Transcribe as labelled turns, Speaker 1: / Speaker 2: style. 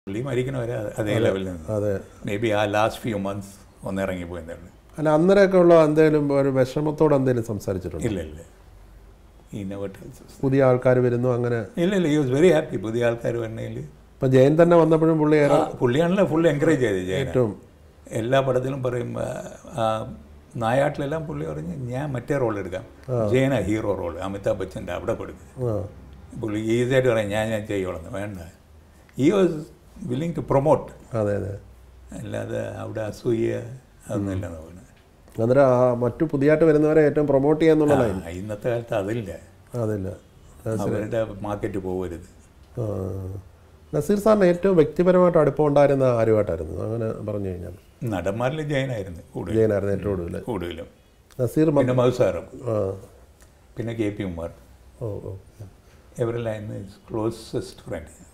Speaker 1: പുള്ളി മരിക്കണവരെ അതേ ലെവലിൽ നിന്ന്.
Speaker 2: അതെ,
Speaker 1: മേ ബി ആ ലാസ്റ്റ് ഫ്യൂ മന്ത്സ് ഒന്നിറങ്ങിപ്പോയെന്നുള്ളൂ.
Speaker 2: അല്ല അന്നേരമൊക്കെ ഉള്ള എന്തെങ്കിലും ഒരു വിഷമത്തോടെ എന്തെങ്കിലും സംസാരിച്ചിട്ടുണ്ടോ?
Speaker 1: ഇല്ല ഇല്ല, ഈ നെവർ ടെൽസ്.
Speaker 2: പുതിയ ആൾക്കാർ വരുന്നു അങ്ങനെ?
Speaker 1: ഇല്ല ഇല്ല, ഹി വാസ് വെരി ഹാപ്പി പുതിയ ആൾക്കാർ വന്നതിൽ.
Speaker 2: ഇപ്പം ജയൻ തന്നെ വന്നപ്പോഴും
Speaker 1: പുള്ളിയാണല്ലോ ഫുൾ എൻകറേജ് ചെയ്തത്. ജയൻ
Speaker 2: ഏറ്റവും
Speaker 1: എല്ലാ പടത്തിലും പറയും, നായാട്ടിലെല്ലാം പുള്ളി പറഞ്ഞ് ഞാൻ മറ്റേ റോൾ എടുക്കാം, ജയന ഹീറോ റോൾ അമിതാഭ് ബച്ചൻ്റെ അവിടെ കൊടുക്കുക. പുള്ളി ഈസിയായിട്ട് പറയാം ഞാൻ ചെയ്യോളന്ന്, വേണ്ട. He was willing to promote.
Speaker 2: അതെ അതെ,
Speaker 1: അല്ലാതെ അവിടെ അസൂയ അതൊന്നുമില്ല നോക്കുന്നത്.
Speaker 2: അന്നേരം മറ്റു പുതിയതായിട്ട് വരുന്നവരെ ഏറ്റവും പ്രൊമോട്ട് ചെയ്യാന്നുള്ളതാണ്.
Speaker 1: ഇന്നത്തെ കാലത്ത് അതില്ല, അവരുടെ മാർക്കറ്റ് പോകരുത്.
Speaker 2: നസീർ സാറിന് ഏറ്റവും വ്യക്തിപരമായിട്ട് അടുപ്പം ഉണ്ടായിരുന്ന ആരുമായിട്ടായിരുന്നു അങ്ങനെ പറഞ്ഞു കഴിഞ്ഞാൽ?
Speaker 1: നടന്മാരിൽ ജയനായിരുന്നു
Speaker 2: ജയനായിരുന്നു ഏറ്റവും
Speaker 1: കൂടുതലും.
Speaker 2: നസീർ
Speaker 1: പിന്നെ മധുസാറും, പിന്നെ KP ഉമാർ,
Speaker 2: ഓ
Speaker 1: ഇവരെല്ലാം ക്ലോസസ്റ്റ് ഫ്രണ്ട്.